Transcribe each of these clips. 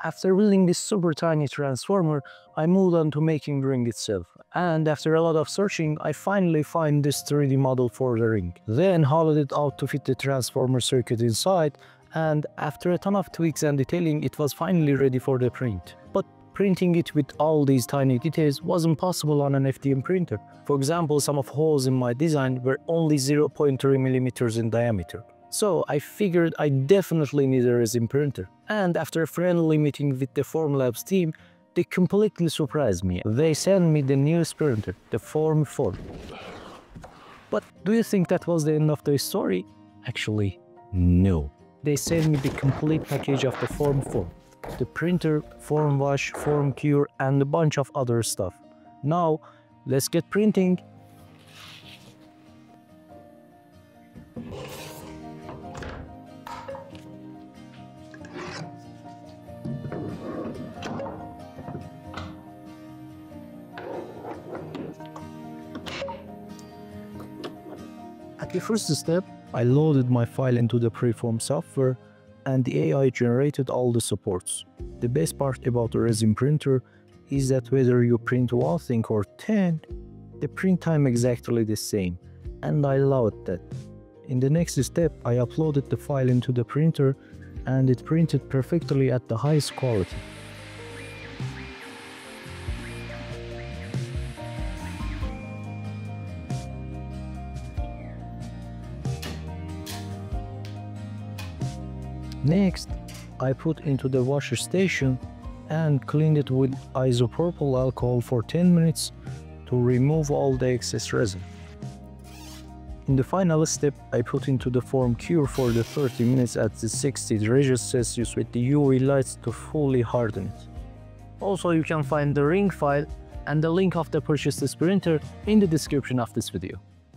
After building this super tiny transformer, I moved on to making the ring itself. And after a lot of searching, I finally find this 3D model for the ring. Then hollowed it out to fit the transformer circuit inside, and after a ton of tweaks and detailing, it was finally ready for the print. But printing it with all these tiny details wasn't possible on an FDM printer. For example, some of holes in my design were only 0.3 millimeters in diameter. So I figured I definitely need a resin printer. And after a friendly meeting with the Formlabs team, they completely surprised me. They sent me the newest printer, the Form 4. But do you think that was the end of the story? Actually, no. They sent me the complete package of the Form 4. The printer, form wash, form cure, and a bunch of other stuff. Now, let's get printing. At the first step, I loaded my file into the preform software, and the AI generated all the supports. The best part about the resin printer is that whether you print 1 thing or 10, the print time exactly the same, and I loved that. In the next step, I uploaded the file into the printer, and it printed perfectly at the highest quality. Next, I put into the washer station and cleaned it with isopropyl alcohol for 10 minutes to remove all the excess resin. In the final step, I put into the form cure for the 30 minutes at the 60 degrees Celsius with the UV lights to fully harden it. Also, you can find the ring file and the link of the purchased printer in the description of this video.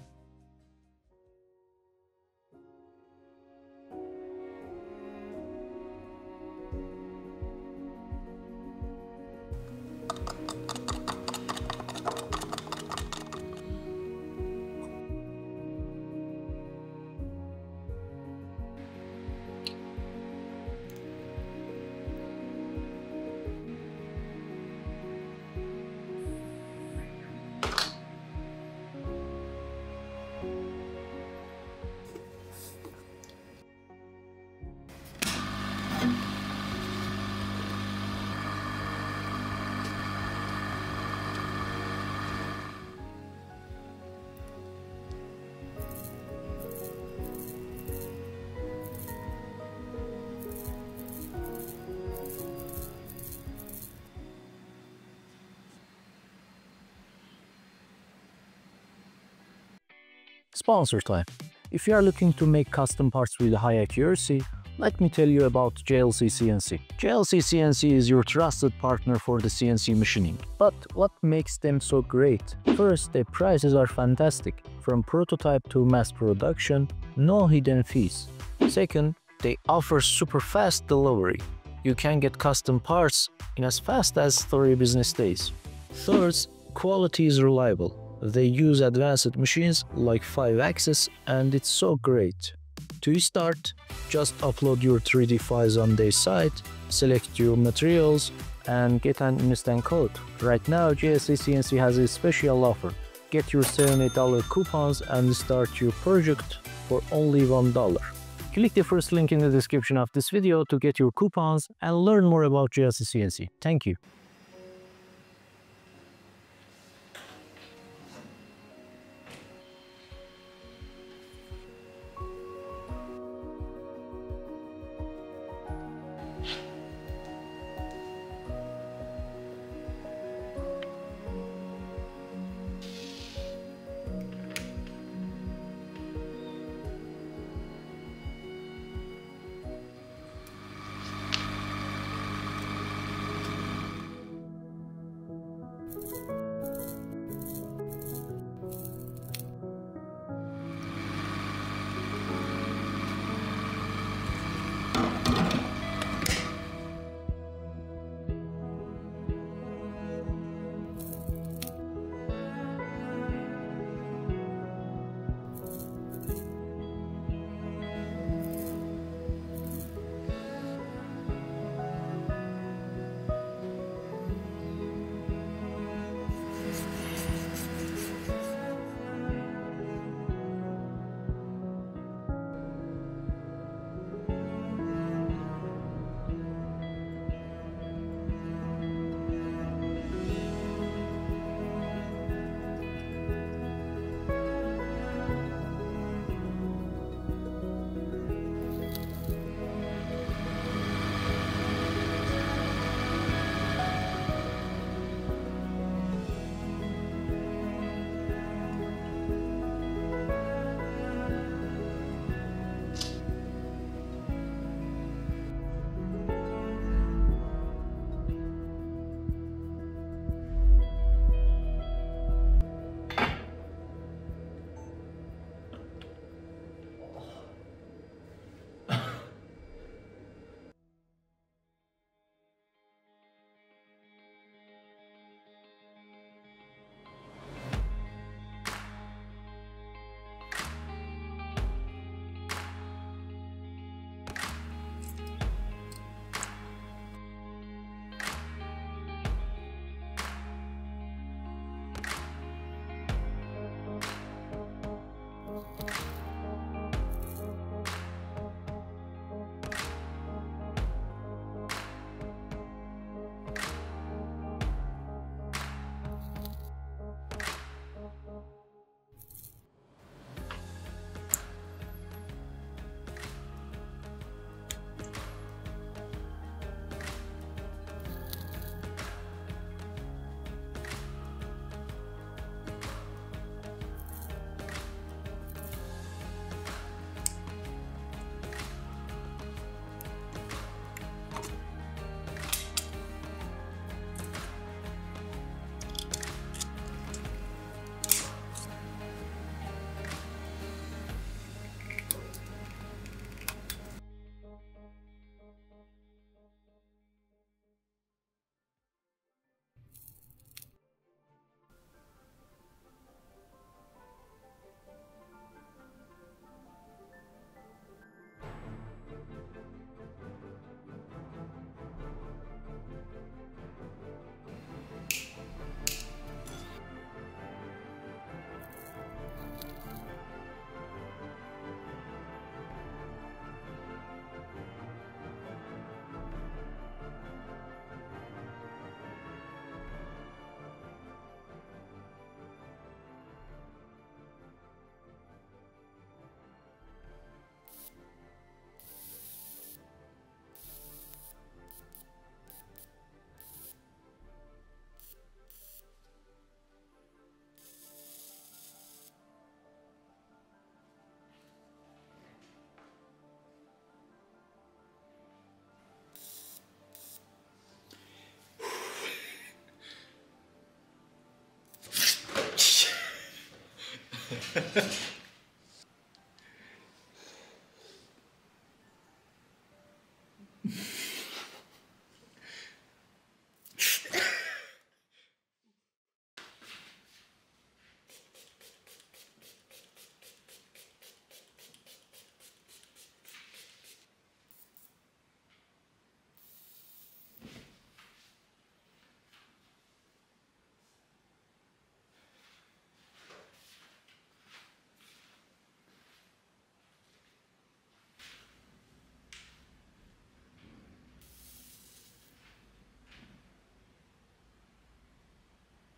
Sponsor time. If you are looking to make custom parts with high accuracy, let me tell you about JLC CNC. JLC CNC is your trusted partner for the CNC machining. But what makes them so great? First, their prices are fantastic. From prototype to mass production, no hidden fees. Second, they offer super fast delivery. You can get custom parts in as fast as 3 business days. Third, quality is reliable. They use advanced machines like 5-axis, and it's so great. To start, just upload your 3D files on their site, select your materials, and get an instant code. Right now, JLC CNC has a special offer. Get your $78 coupons and start your project for only $1. Click the first link in the description of this video to get your coupons and learn more about JLC CNC. Thank you.